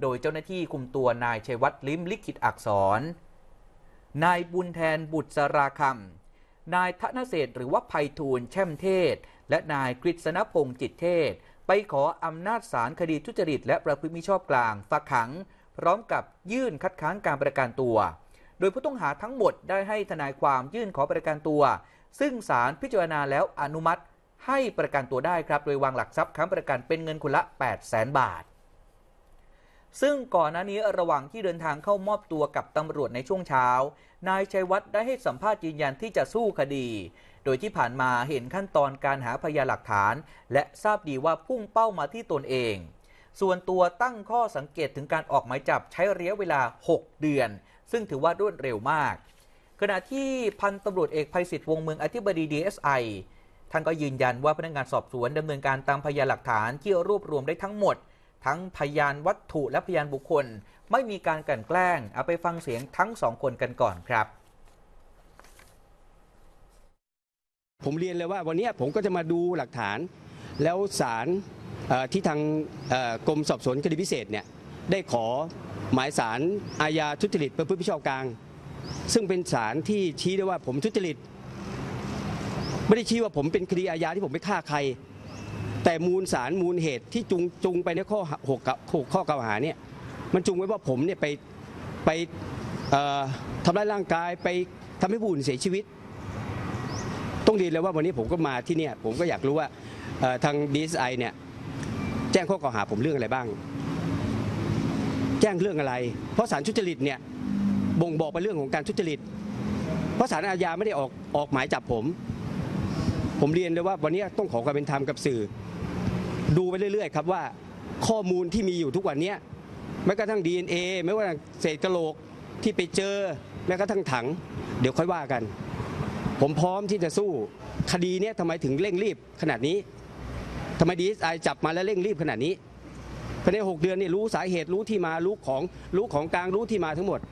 โดยเจ้าหน้าที่คุมตัวนายชัยวัฒน์ลิ้มลิขิตอักษรนายบุญแทนบุตรสราคำนายธนเศรษฐ์หรือว่าไพฑูรย์แช่มเทศและนายกฤษณพงษ์จิตเทศไปขออำนาจศาลคดีทุจริตและประพฤติมิชอบกลางฝากขังพร้อมกับยื่นคัดค้านการประกันตัวโดยผู้ต้องหาทั้งหมดได้ให้ทนายความยื่นขอประกันตัวซึ่งศาลพิจารณาแล้วอนุมัติให้ประกันตัวได้ครับโดยวางหลักทรัพย์ค้ำประกันเป็นเงินคนละ 800,000 บาทซึ่งก่อนหน้านี้ระหว่างที่เดินทางเข้ามอบตัวกับตำรวจในช่วงเช้านายชัยวัฒน์ได้ให้สัมภาษณ์ยืนยันที่จะสู้คดีโดยที่ผ่านมาเห็นขั้นตอนการหาพยานหลักฐานและทราบดีว่าพุ่งเป้ามาที่ตนเองส่วนตัวตั้งข้อสังเกตถึงการออกหมายจับใช้ระยะเวลา6เดือนซึ่งถือว่ารวดเร็วมากขณะที่พันตำรวจเอกไพศิษฐ์วงศ์เมืองอธิบดี DSI ท่านก็ยืนยันว่าพนักงานสอบสวนดำเนินการตามพยานหลักฐานที่รวบรวมได้ทั้งหมดทั้งพยานวัตถุและพยานบุคคลไม่มีการกลั่นแกล้งเอาไปฟังเสียงทั้ง2คนกันก่อนครับผมเรียนเลยว่าวันนี้ผมก็จะมาดูหลักฐานแล้วศาลที่ทางกรมสอบสวนคดีพิเศษเนี่ยได้ขอหมายศาลอาญาทุจริตประพฤติมิชอบกลางซึ่งเป็นศาลที่ชี้ได้ว่าผมทุจริตไม่ได้ชี้ว่าผมเป็นคดีอาญาที่ผมไปฆ่าใครแต่มูลสารมูลเหตุที่จุงไปในข้อ6ข้อกล่าวหาเนี่ยมันจุงไว้ว่าผมเนี่ยไปทำร้ายร่างกายไปทำให้ผู้อื่นเสียชีวิตต้องเรียนเลยว่าวันนี้ผมก็มาที่เนี่ยผมก็อยากรู้ว่าทาง DSI เนี่ยแจ้งข้อกล่าวหาผมเรื่องอะไรบ้างแจ้งเรื่องอะไรเพราะศาลทุจริตเนี่ยบ่งบอกไปเรื่องของการทุจริตเพราะศาลอาญาไม่ได้ออกหมายจับผมเรียนเลยว่าวันนี้ต้องขอความเป็นธรรมกับสื่อดูไปเรื่อยๆครับว่าข้อมูลที่มีอยู่ทุกวันนี้แม้กระทั่ง DNA ไม่ว่าเศษกะโหลกที่ไปเจอแม้กระทั่งถังเดี๋ยวค่อยว่ากันผมพร้อมที่จะสู้คดีนี้ทำไมถึงเร่งรีบขนาดนี้ทำไม DSI จับมาแล้วเร่งรีบขนาดนี้ภายใน6 เดือนนี่รู้สาเหตุรู้ที่มารู้ของกลางรู้ที่มาทั้งหมด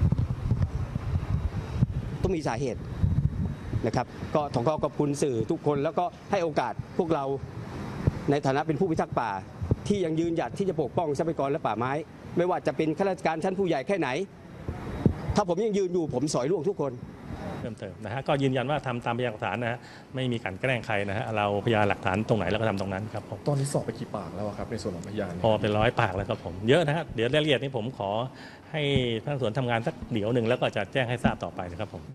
ต้องมีสาเหตุนะครับก็ขอบคุณสื่อทุกคนแล้วก็ให้โอกาสพวกเราในฐานะเป็นผู้พิทักษ์ป่าที่ยังยืนหยัดที่จะปกป้องทรัพยากรและป่าไม้ไม่ว่าจะเป็นข้าราชการชั้นผู้ใหญ่แค่ไหนถ้าผมยังยืนอยู่ผมสอยล่วงทุกคนเพิ่มเติมนะฮะก็ยืนยันว่าทำตามพยานหลักฐานนะฮะไม่มีการแกล้งใครนะฮะเราพยานหลักฐานตรงไหนเราก็ทำตรงนั้นครับผมตอนนี้สอบไปกี่ปากแล้วครับในส่วนของพยานพอเป็น100 ปากแล้วครับผมเยอะนะฮะเดี๋ยวรายละเอียดนี้ผมขอให้พนักงานสอบสวนทำงานสักเดี๋ยวหนึ่งแล้วก็จะแจ้งให้ทราบต่อไปนะครับผม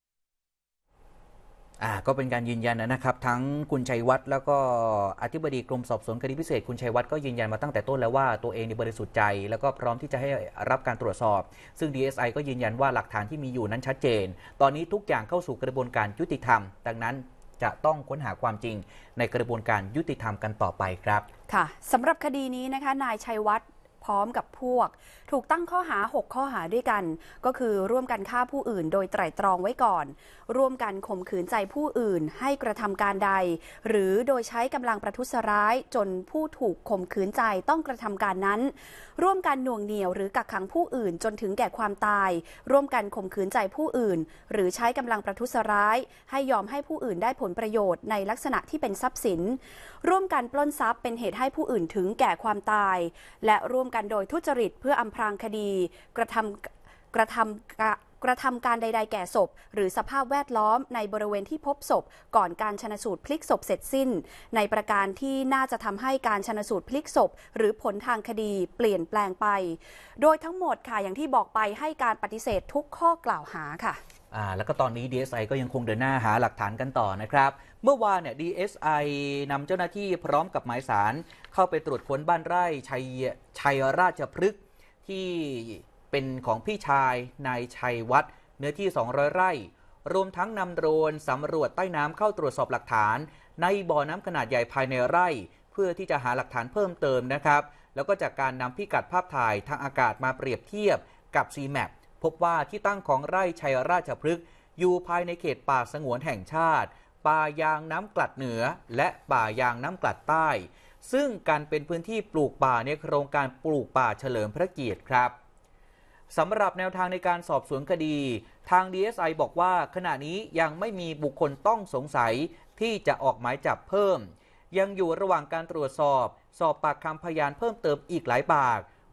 ก็เป็นการยืนยันนะครับทั้งคุณชัยวัฒน์แล้วก็อธิบดีกรมสอบสวนคดีพิเศษคุณชัยวัฒน์ก็ยืนยันมาตั้งแต่ต้นแล้วว่าตัวเองบริสุทธิ์ใจแล้วก็พร้อมที่จะให้รับการตรวจสอบซึ่ง DSI ก็ยืนยันว่าหลักฐานที่มีอยู่นั้นชัดเจนตอนนี้ทุกอย่างเข้าสู่กระบวนการยุติธรรมดังนั้นจะต้องค้นหาความจริงในกระบวนการยุติธรรมกันต่อไปครับค่ะสำหรับคดีนี้นะคะนายชัยวัฒน์พร้อมกับพวกถูกตั้งข้อหา6ข้อหาด้วยกันก็คือร่วมกันฆ่าผู้อื่นโดยไตร่ตรองไว้ก่อนร่วมกันข่มขืนใจผู้อื่นให้กระทำการใดหรือโดยใช้กำลังประทุษร้ายจนผู้ถูกข่มขืนใจต้องกระทำการนั้นร่วมกันหน่วงเหนี่ยวหรือกักขังผู้อื่นจนถึงแก่ความตายร่วมกันข่มขืนใจผู้อื่นหรือใช้กำลังประทุษร้ายให้ยอมให้ผู้อื่นได้ผลประโยชน์ในลักษณะที่เป็นทรัพย์สินร่วมกันปล้นทรัพย์เป็นเหตุให้ผู้อื่นถึงแก่ความตายและร่วมกันโดยทุจริตเพื่ออำพรางคดีกระทำการใดๆแก่ศพหรือสภาพแวดล้อมในบริเวณที่พบศพก่อนการชันสูตรพลิกศพเสร็จสิ้นในประการที่น่าจะทำให้การชันสูตรพลิกศพหรือผลทางคดีเปลี่ยนแปลงไปโดยทั้งหมดค่ะอย่างที่บอกไปให้การปฏิเสธทุกข้อกล่าวหาค่ะแล้วก็ตอนนี้ DSI ก็ยังคงเดินหน้าหาหลักฐานกันต่อนะครับเมื่อวานเนี่ย DSI นำเจ้าหน้าที่พร้อมกับหมายสารเข้าไปตรวจค้นบ้านไร่ชัยราชพฤกษ์ที่เป็นของพี่ชายนายชัยวัฒน์เนื้อที่200 ไร่รวมทั้งนำโดรนสำรวจใต้น้ำเข้าตรวจสอบหลักฐานในบ่อน้ำขนาดใหญ่ภายในไร่เพื่อที่จะหาหลักฐานเพิ่มเติมนะครับแล้วก็จากการนำพิกัดภาพถ่ายทางอากาศมาเปรียบเทียบกับ CMAP พบว่าที่ตั้งของไร่ชัยราชพฤกษ์อยู่ภายในเขตป่าสงวนแห่งชาติป่ายางน้ำกลัดเหนือและป่ายางน้ำกลัดใต้ซึ่งการเป็นพื้นที่ปลูกป่าในโครงการปลูกป่าเฉลิมพระเกียรติครับสำหรับแนวทางในการสอบสวนคดีทาง DSI บอกว่าขณะนี้ยังไม่มีบุคคลต้องสงสัยที่จะออกหมายจับเพิ่มยังอยู่ระหว่างการตรวจสอบปากคำพยานเพิ่มเติมอีกหลายปาก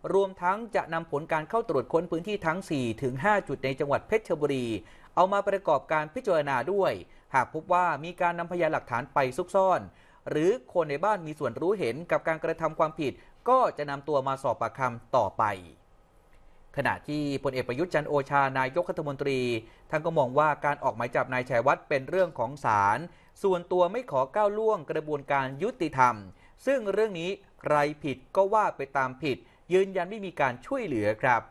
รวมทั้งจะนำผลการเข้าตรวจค้นพื้นที่ทั้ง 4-5 จุดในจังหวัดเพชรบุรีเอามาประกอบการพิจารณาด้วย หากพบว่ามีการนำพยานหลักฐานไปซุกซ่อน หรือคนในบ้านมีส่วนรู้เห็นกับการกระทำความผิดก็จะนำตัวมาสอบปากคำต่อไปขณะที่พลเอกประยุทธ์จันทร์โอชานายกรัฐมนตรีท่านก็มองว่าการออกหมายจับนายชัยวัฒน์เป็นเรื่องของศาลส่วนตัวไม่ขอก้าวล่วงกระบวนการยุติธรรมซึ่งเรื่องนี้ใครผิดก็ว่าไปตามผิดยืนยันไม่มีการช่วยเหลือครับ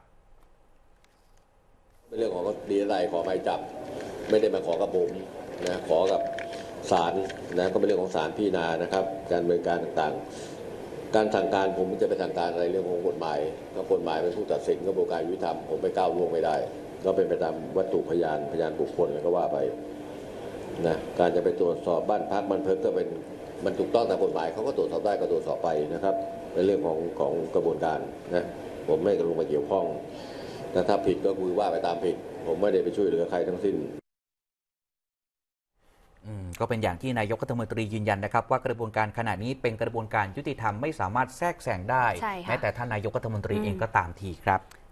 เป็นเรื่องของดีอะไรขอหมายจับไม่ได้มาขอกับผมนะขอกับศาลนะก็เป็นเรื่องของศาลพิจารณานะครับการดำเนินการต่างๆการสั่งการผมจะไปสั่งการอะไรเรื่องของกฎหมายก็กฎหมายเป็นผู้ตัดสินกระบวนการยุติธรรมผมไปก้าวล่วงไม่ได้ก็เป็นไปตามวัตถุพยานบุคคลก็ว่าไปนะการจะไปตรวจสอบบ้านพักบ้านเพิงก็เป็นมันถูกต้องตามกฎหมายเขาก็ตรวจสอบได้ก็ตรวจสอบไปนะครับในเรื่องของกระบวนการนะผมไม่ลงมาเกี่ยวข้องแต่ถ้าผิดก็คือว่าไปตามผิดผมไม่ได้ไปช่วยเหลือใครทั้งสิ้นก็เป็นอย่างที่นายกรัฐมนตรียืนยันนะครับว่ากระบวนการขณะนี้เป็นกระบวนการยุติธรรมไม่สามารถแทรกแซงได้แม้แต่ท่านนายกรัฐมนตรีเองก็ตามทีครับ